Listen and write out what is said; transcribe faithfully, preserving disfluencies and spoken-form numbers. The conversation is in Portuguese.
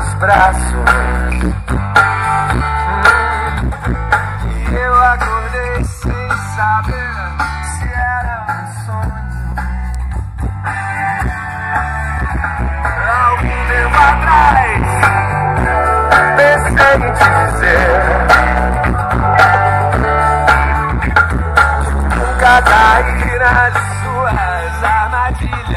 seus braços. E eu acordei sem saber se era um sonho. Algum tempo atrás pensei em te dizer, nunca cair nas suas armadilhas.